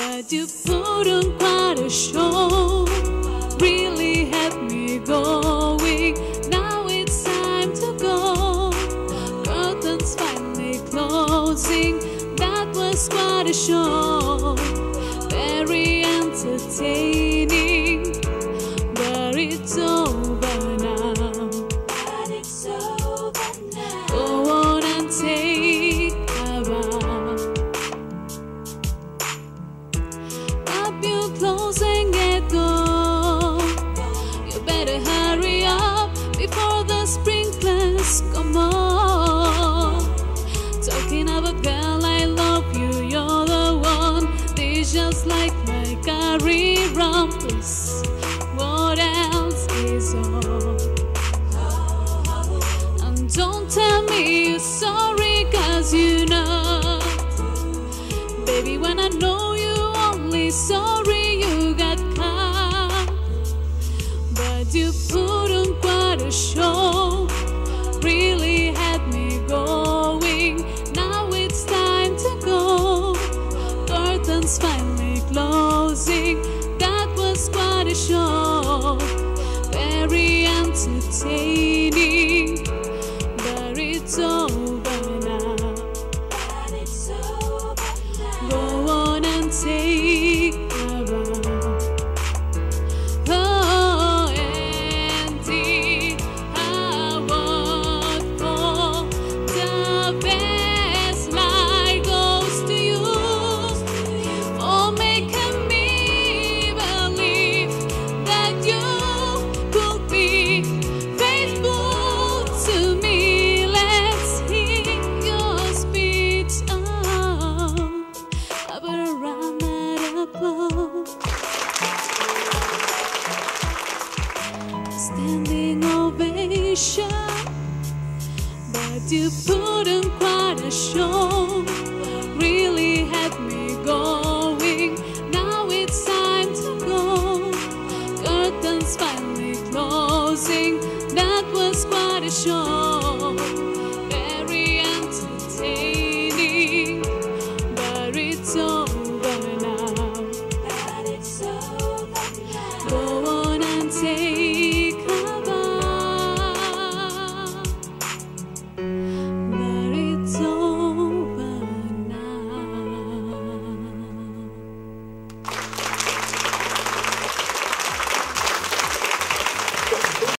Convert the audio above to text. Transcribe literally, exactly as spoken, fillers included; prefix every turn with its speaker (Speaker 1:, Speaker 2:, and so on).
Speaker 1: But you put on quite a show, really had me going. Now it's time to go, curtains finally closing. That was quite a show, very entertaining. But it's over now. But it's over now. Go on and take a bow. Up your clothes and get go. You better hurry up before the sprinklers come on. Talking of a girl, I love you, you're the one. This just like my curry rum. Please, what else is on? And don't tell me you're sorry, cause you know, baby, when I know you only sorry you got caught. But you put on quite a show, really had me going. Now it's time to go, curtains finally closing. That was quite a show, very entertaining.